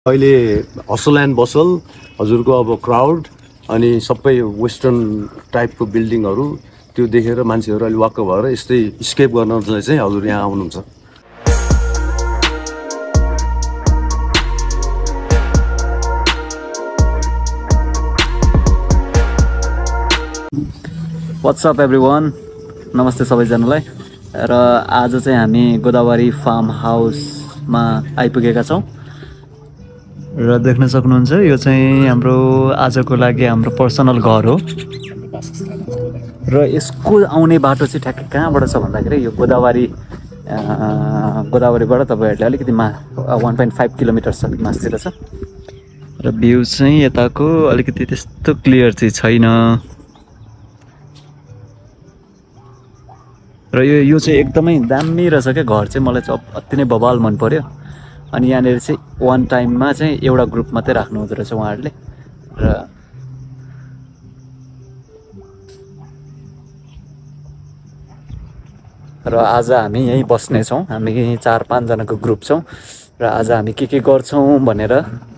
अहिले hustle and बसल हजुरको अब क्राउड अनि सबै वेस्टर्न टाइपको बिल्डिङहरू त्यो देखेर मान्छेहरू अलि वाक्क भएर यस्तै स्केप गर्न चाहिँ हजुर यहाँ आउनुहुन्छ। व्हाट्स अप एभ्रिवान, नमस्ते सबैजनालाई। र आज चाहिँ हामी गोदावरी फार्म हाउसमा आइपुगेका छौँ र देख्न सक्नुहुन्छ यो चाहिँ हाम्रो आजको लागि हाम्रो पर्सनल घर हो र यसको आउने बाटो चाहिँ ठ्याक्कै कहाँबाट छ भन्दाखेरि यो गोदावरीबाट तपाईँहरूले अलिकति 1.5 किलोमिटर मास्तिर छ र भ्यू चाहिँ यताको अलिकति त्यस्तो क्लियर चाहिँ छैन र यो चाहिँ एकदमै दामी रहेछ क्या घर चाहिँ। मलाई चाहिँ अति नै बवाल मन पर्यो। अनि यहाँनिर चाहिँ वान टाइममा चाहिँ एउटा ग्रुप मात्रै राख्नु हुँदो रहेछ उहाँहरूले र आज हामी यहीँ बस्नेछौँ। हामी 4-5 जनाको ग्रुप छौँ र आज हामी के गर्छौँ भनेर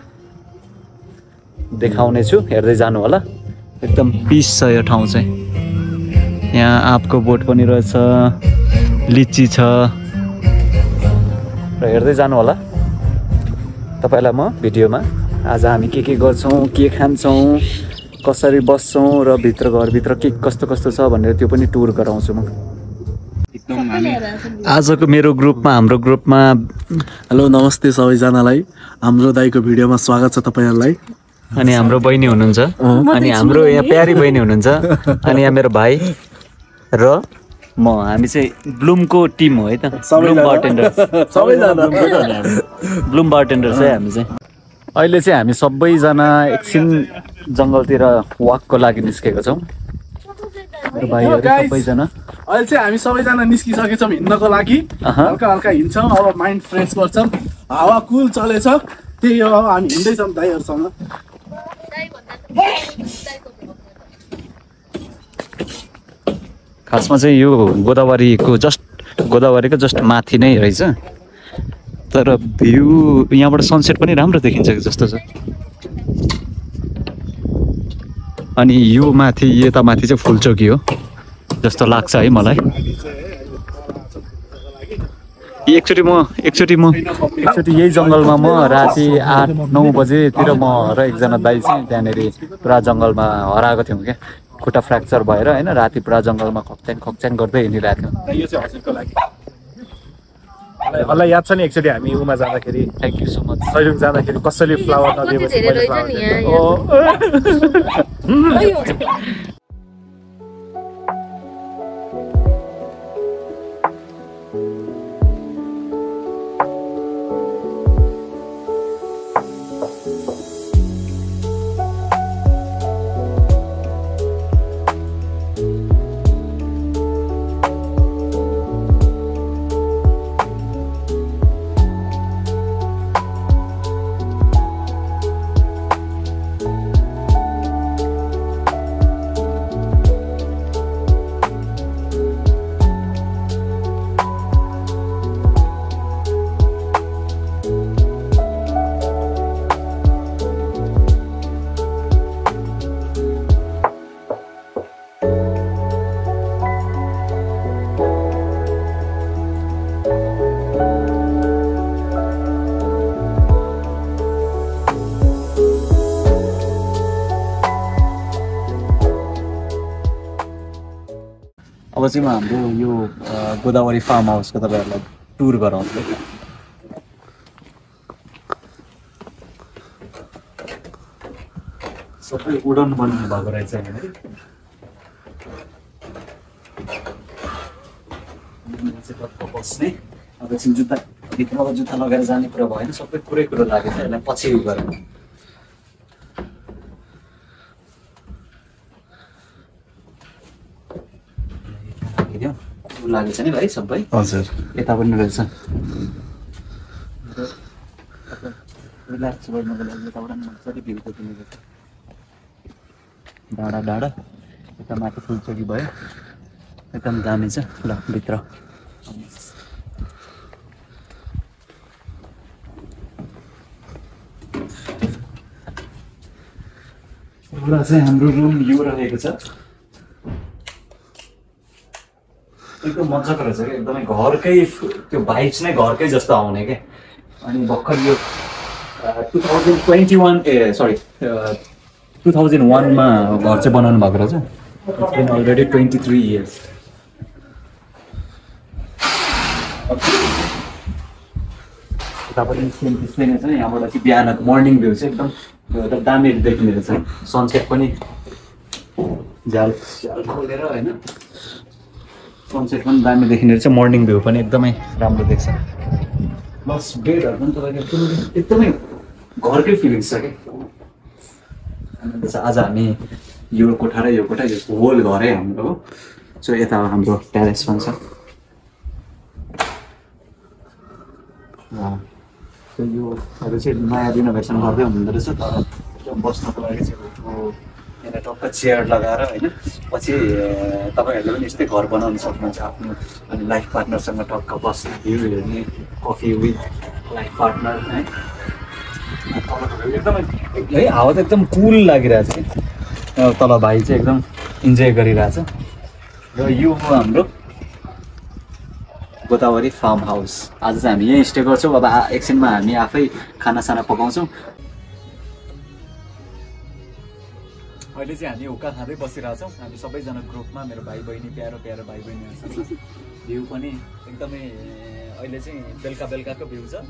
देखाउने छु, हेर्दै जानु होला। एकदम पिस छ यो ठाउँ चाहिँ। यहाँ आँपको बोट पनि रहेछ, लिची छ र हेर्दै जानु होला तपाईलाई म भिडियोमा। आज हामी के गर्छौँ, के खान्छौँ, कसरी बस्छौँ र घरभित्र के कस्तो छ भनेर त्यो पनि टुर गराउँछु म। आजको मेरो ग्रुपमा, हाम्रो ग्रुपमा हेलो नमस्ते सबैजनालाई, हाम्रो दाइको भिडियोमा स्वागत छ तपाईहरुलाई। अनि हाम्रो बहिनी हुनुहुन्छ, अनि हाम्रो यहाँ प्यारी बहिनी हुनुहुन्छ, अनि यहाँ मेरो भाइ र म। हामी चाहिँ ब्लुमको टिम हो है त, ब्लुम बारटेन्डर ब्लुम बारटेन्डर चाहिँ हामी चाहिँ। अहिले चाहिँ हामी सबैजना एकछिन जङ्गलतिर वाकको लागि निस्केको छौँ। भाइहरू सबैजना अहिले चाहिँ हामी सबैजना निस्किसकेछौँ हिँड्नको लागि। हल्का हल्का हिँड्छौँ, अब माइन्ड फ्रेस गर्छौँ, हावा कुल चलेछ, त्यही हो हामी हिँड्दैछौँ दाइहरूसँग। खासमा चाहिँ यो गोदावरीको जस्ट माथि नै रहेछ, तर भ्यू यहाँबाट सनसेट पनि राम्रो देखिन्छ जस्तो छ। अनि यो माथि, यता माथि चाहिँ फुलचोकी हो जस्तो लाग्छ है मलाई। एकचोटि यही जङ्गलमा म राति 8-9 बजेतिर म र एकजना दाइ चाहिँ त्यहाँनिर पुरा जङ्गलमा हराएको थियौँ क्या। खुट्टा फ्र्याक्चर भएर होइन, राति पुरा जङ्गलमा खक्च्याङ गर्दै हिँडिरहेको थियौँ। मलाई याद छ नि एकचोटि हामी उमा जाँदाखेरि, thank you so much, Sailung जाँदाखेरि कसैले फ्लावर नदिएपछि अब चाहिँ म हाम्रो यो गोदावरी फार्म हाउसको तपाईँहरूलाई टुर गराउँछु। सबै उडन बन्नु भएको रहेछ यहाँनिर। बस्ने अब एकछिन भित्रमा जुत्ता लगाएर जाने कुरा भएन, सबै कुरो लागेछ। यसलाई पछि गरेर लागेछ नि भाइ सबै। हजुर, यता पनि रहेछ। रिल्याक्स गर्नको लागि यताबाट मजाले भ्यू देखिने रहेछ। डाँडा यता माथि फुलचोकी भयो, एकदम दामी छ। ल भित्र एउटा चाहिँ हाम्रो रुम यो रहेको छ एकदम मजाको रहेछ क्या एकदमै घरकै त्यो भाइब्स नै घरकै जस्तो आउने क्या अनि भर्खर यो 2001 मा घर चाहिँ बनाउनु भएको रहेछ अलरेडी 23 years यता पनि सेम त्यस्तै नै छ यहाँबाट चाहिँ बिहानको मर्निङ भ्यू चाहिँ एकदम दामी देखिने रहेछ सनसेट पनि झ्याल खोलेर होइन सनसेट पनि दामी देखिने रहेछ मर्निङ भ्यू पनि एकदमै राम्रो देख्छ प्लस बेडहरू पनि तपाईँको एकदमै घरकै फिलिङ्स छ क्या अनि आज हामी यो कोठा र यो कोठा यो होल घरै हाम्रो हो सो यता हाम्रो ट्यारेस पनि छ योहरू चाहिँ नयाँ रिनोभेसन गर्दै हुँदो रहेछ तर बस्नको लागि चाहिँ यहाँनिर टक्क चेयर लगाएर होइन पछि तपाईँहरूले पनि यस्तै घर बनाउन सक्नुहुन्छ आफ्नो अनि लाइफ पार्टनरसँग टक्क बस्ने भ्यू हेर्ने कफी विथ लाइफ पार्टनर है एकदमै है हावा त एकदम कुल लागिरहेछ कि तल भाइ चाहिँ एकदम इन्जोय गरिरहेछ र यो हो हाम्रो गोदावरी फार्म हाउस आज चाहिँ हामी यहीँ स्टे गर्छौँ अब एकछिनमा हामी आफै खानासाना पकाउँछौँ अहिले चाहिँ हामी हुक्का खाँदै बसिरहेछौँ हामी सबैजना ग्रुपमा मेरो भाइ बहिनी प्यारो प्यारो भाइ बहिनीहरूसँग भ्यू पनि एकदमै अहिले चाहिँ बेलुका बेलुकाको भ्यू छ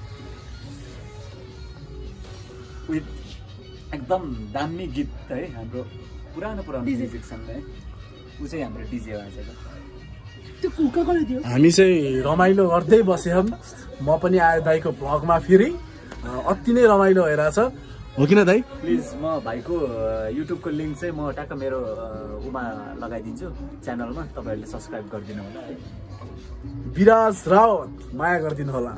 विथ एकदम दामी गीत है हाम्रो पुरानो म्युजिकसँग है ऊ चाहिँ हाम्रो डिजे हो आजको हामी चाहिँ रमाइलो गर्दै बस्यौँ म पनि आए दाइको भ्लगमा फेरि अति नै रमाइलो भइरहेछ हो किन दाइ प्लिज म भाइको युट्युबको लिङ्क चाहिँ म टक्क मेरो उमा लगाइदिन्छु च्यानलमा तपाईँहरूले सब्सक्राइब गरिदिनु होला है विराज रावत माया गरिदिनु होला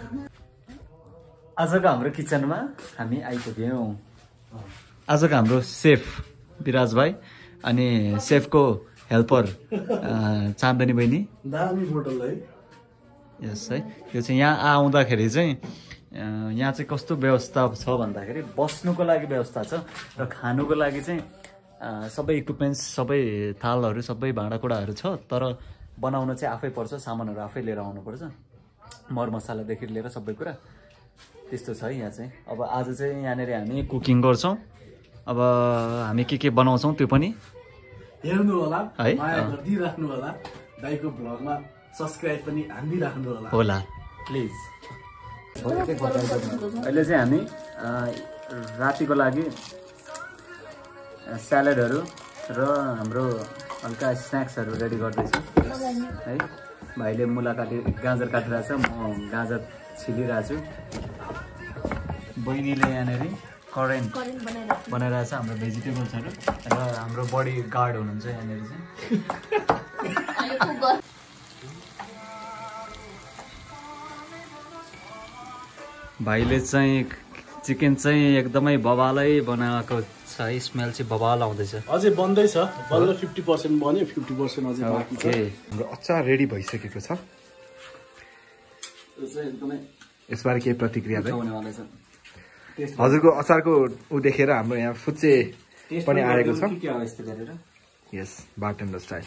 आजको हाम्रो किचनमा हामी आइपुग्यौँ आजको हाम्रो सेफ विराज भाइ अनि सेफको हेल्पर चाँदनी बहिनी दामी बोतल है यस है यो चाहिँ यहाँ आउँदाखेरि चाहिँ यहाँ चाहिँ कस्तो व्यवस्था छ भन्दाखेरि बस्नुको लागि व्यवस्था छ र खानुको लागि चाहिँ सबै इक्विपमेन्ट्स सबै थालहरू सबै भाँडाकुँडाहरू छ तर बनाउन चाहिँ आफै पर्छ सामानहरू आफै लिएर आउनुपर्छ मरमसालादेखि लिएर सबै कुरा त्यस्तो छ है यहाँ चाहिँ अब आज चाहिँ यहाँनिर हामी कुकिङ गर्छौँ अब हामी के बनाउँछौँ त्यो पनि हेर्नु होला है माया गरिदिराख्नु होला दाइको भ्लगमा सब्सक्राइब पनि हानिदिराख्नु होला प्लिज अहिले चाहिँ हामी रातिको लागि स्यालेडहरू र हाम्रो हल्का स्न्याक्सहरू रेडी गर्दैछु है भाइले मुला गाजर काटिरहेछ म गाजर छिलिरहेको छु बहिनीले यहाँनिर करेन्ट बनाइरहेछ हाम्रो भेजिटेबल्सहरू र हाम्रो बडी गार्ड हुनुहुन्छ यहाँनिर चाहिँ भाइले चाहिँ चिकन चाहिँ एकदमै बबालै बनाएको छ है स्मेल चाहिँ बबाल आउँदैछ अझै बन्दैछ बल्ल 50% बन्यो 50% अझै बाँकी छ हाम्रो अचार रेडी भइसकेको छ यसबारे केही प्रतिक्रिया हजुरको अचारको ऊ देखेर हाम्रो यहाँ फुच्चे पनि आएको छ यस बार्टेन्डर स्टाइल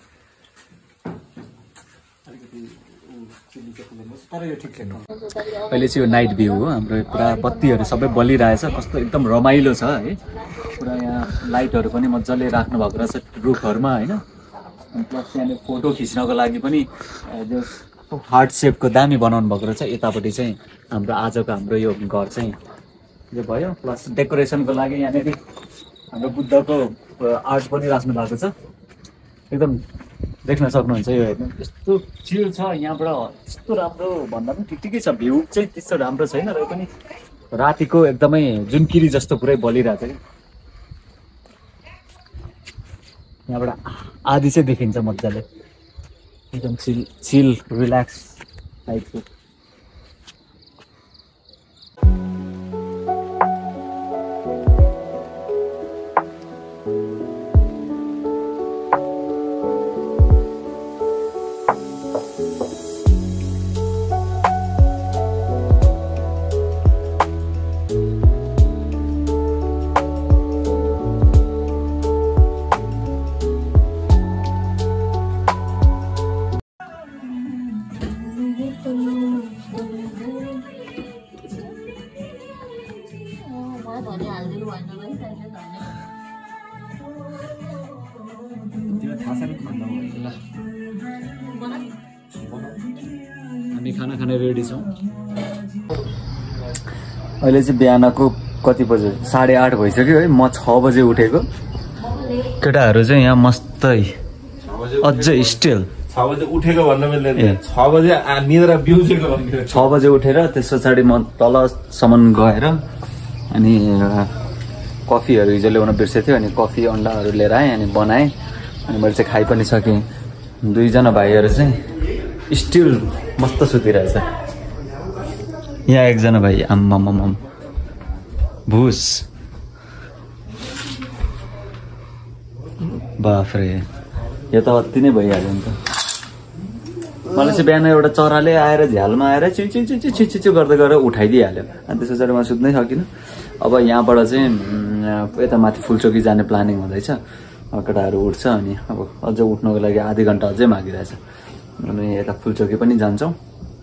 अहिले चाहिँ यो नाइट भ्यू हो हाम्रो पुरा बत्तीहरू सबै बलिरहेछ कस्तो एकदम रमाइलो छ है पुरा यहाँ लाइटहरू पनि मजाले राख्नु भएको रहेछ रुखहरूमा होइन प्लस यहाँनिर फोटो खिच्नको लागि पनि हार्ट सेपको दामी बनाउनु भएको रहेछ यतापट्टि चाहिँ हाम्रो आजको हाम्रो यो घर चाहिँ यो भयो प्लस डेकोरेसनको लागि यहाँनिर हाम्रो बुद्धको आर्ट पनि राख्नु भएको छ एकदम देख्न सक्नुहुन्छ यो हेर्नु यस्तो चिल छ यहाँबाट यस्तो राम्रो भन्दा पनि ठिकै छ भ्यू चाहिँ त्यस्तो राम्रो छैन र पनि रातिको एकदमै जुनकिरी जस्तो पुरै बलिरहेको छ कि यहाँबाट आधी चाहिँ देखिन्छ मजाले एकदम चिल रिल्याक्स टाइपको हामी खाना खाने रेडी छौँ। अहिले चाहिँ बिहानको कति बजे 8:30 भइसक्यो है। म 6 बजे उठेको। केटाहरू चाहिँ यहाँ मस्तै अझै स्टिल 6 बजे उठेको भन्न मिल्दैन। 6 बजे निद्रा बिउजेको भन्ने। 6 बजे उठेर त्यस पछाडि म तलसम्म गएर अनि कफीहरू हिजो ल्याउन बिर्सेको थियो। अनि कफी अन्डाहरू लिएर आएँ अनि बनाएँ। अनि मैले चाहिँ खाइ पनि सकेँ। 2 जना भाइहरू चाहिँ स्टिल मस्त सुतिरहेछ। यहाँ 1 जना भाइ आम्माम भुस बाफ्रे यो त अति नै भइहाल्यो नि त। मलाई चाहिँ बिहान एउटा चराले आएर झ्यालमा आएर चिचु गर्दै गएर उठाइदिइहाल्यो। अनि त्यस पछाडि म सुत्नै सकिनँ। अब यहाँबाट चाहिँ यता माथि फुलचोकी जाने प्लानिङ हुँदैछ। केटाहरू उठ्छ अनि अब अझ उठ्नको लागि आधी घन्टा अझै मागिरहेछ। अनि यता फुलचोकी पनि जान्छौँ।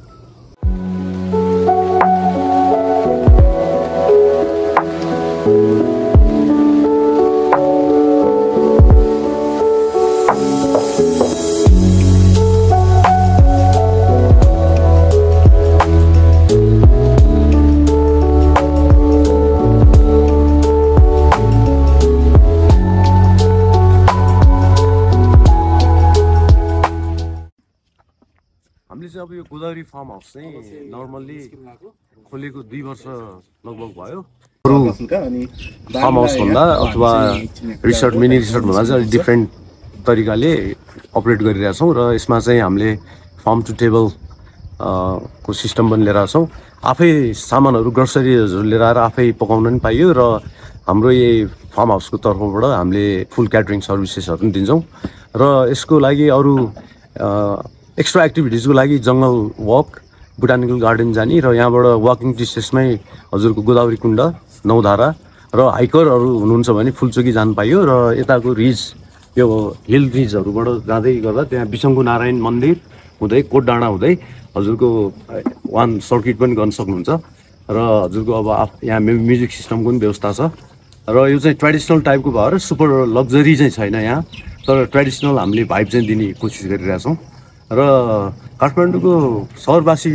हामीले चाहिँ अब यो गोदावरी फार्म हाउस चाहिँ नर्मल्ली खोलेको 2 वर्ष लगभग भयो। अरू फार्म हाउस भन्दा अथवा रिसोर्ट मिनी रिसोर्ट भन्दा चाहिँ अलिक डिफ्रेन्ट तरिकाले अपरेट गरिरहेछौँ। र यसमा चाहिँ हामीले फार्म टु टेबल को सिस्टम पनि लिएर छौँ। आफै सामानहरू ग्रोसरीहरू लिएर आएर आफै पकाउन पनि पाइयो। र हाम्रो यही फार्म हाउसको तर्फबाट हामीले फुल क्याटरिङ सर्भिसेसहरू पनि दिन्छौँ। र यसको लागि अरू एक्स्ट्रा एक्टिभिटिजको लागि जङ्गल वक, बोटानिकल गार्डन जाने र यहाँबाट वाकिङ डिस्टेन्समै हजुरको गोदावरी कुण्ड, नौधारा र हाइकरहरू हुनुहुन्छ भने फुलचोकी जानु पाइयो। र यताको रिज यो हिल रिजहरूबाट जाँदै गर्दा त्यहाँ बिसङ्गु नारायण मन्दिर हुँदै कोट डाँडा हुँदै हजुरको 1 सर्किट पनि गर्न सक्नुहुन्छ। र हजुरको अब यहाँ म्युजिक सिस्टमको पनि व्यवस्था छ। र यो चाहिँ ट्रेडिसनल टाइपको भएर सुपर लग्जरी चाहिँ छैन यहाँ, तर ट्रेडिसनल हामीले भाइब चाहिँ दिने कोसिस गरिरहेछौँ। र काठमाडौँको सहरवासी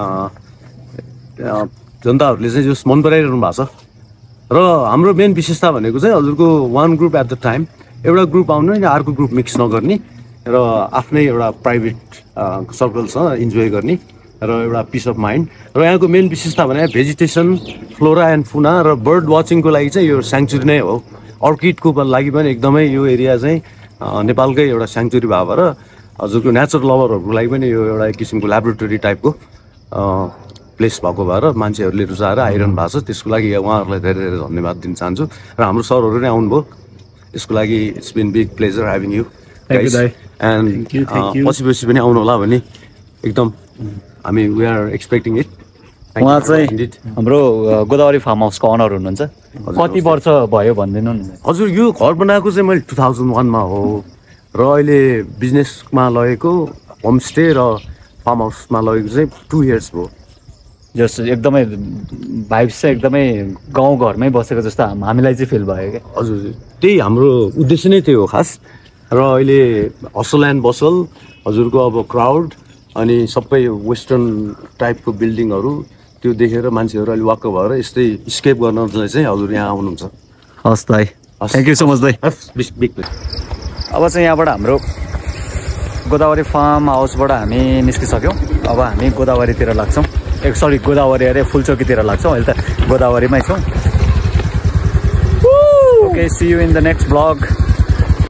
जनताहरूले चाहिँ जस मन पराइरहनु भएको छ। र हाम्रो मेन विशेषता भनेको चाहिँ हजुरको 1 ग्रुप एट द टाइम, एउटा ग्रुप आउनु अनि अर्को ग्रुप मिक्स नगर्ने र आफ्नै एउटा प्राइभेट सर्कलसँग इन्जोय गर्ने र एउटा पिस अफ माइन्ड। र यहाँको मेन विशेषता भने भेजिटेसन, फ्लोरा एन्ड फुना र बर्ड वाचिङको लागि चाहिँ यो स्याङ्चुरी नै हो। अर्किडको लागि पनि एकदमै यो एरिया चाहिँ नेपालकै एउटा स्याङ्चुरी भएर हजुरको नेचर लभरहरूको लागि पनि यो एउटा एक किसिमको ल्याबोरेटरी टाइपको प्लेस भएको भएर मान्छेहरूले रुचाएर आइरहनु भएको छ। त्यसको लागि उहाँहरूलाई धेरै धेरै धन्यवाद दिन चाहन्छु। र हाम्रो सरहरू नै आउनुभयो, यसको लागि it's been big pleasure having you guys. And पछि पनि आउनु होला भने एकदम हामी वी आर एक्सपेक्टिङ इट। उहाँ चाहिँ हाम्रो गोदावरी फार्म हाउसको अनर हुनुहुन्छ। कति वर्ष भयो भनिदिनु न। हजुर यो घर बनाएको चाहिँ मैले 2001 मा हो र अहिले बिजनेसमा लगेको होमस्टे र फार्म हाउसमा लगेको चाहिँ 2 इयर्स भयो। जस्तो एकदमै भाइब्स चाहिँ एकदमै गाउँघरमै बसेको जस्तो हामीलाई चाहिँ फिल भयो क्या। हजुर त्यही हाम्रो उद्देश्य नै त्यही हो खास। र अहिले हसल एन्ड बसल हजुरको अब क्राउड अनि सबै वेस्टर्न टाइपको बिल्डिङहरू त्यो देखेर मान्छेहरू अहिले वाक्क भएर यस्तै स्केप गर्न चाहिँ हजुर यहाँ आउनुहुन्छ। हस् दाइ, थ्याङ्क यू सो मच दाइ। अब चाहिँ यहाँबाट हाम्रो गोदावरी फार्म हाउसबाट हामी निस्किसक्यौँ। अब हामी गोदावरीतिर लाग्छौँ। सरी गोदावरी अरे फुलचोकीतिर लाग्छौँ। अहिले त गोदावरीमै छौँ। Okay, see you in the next blog.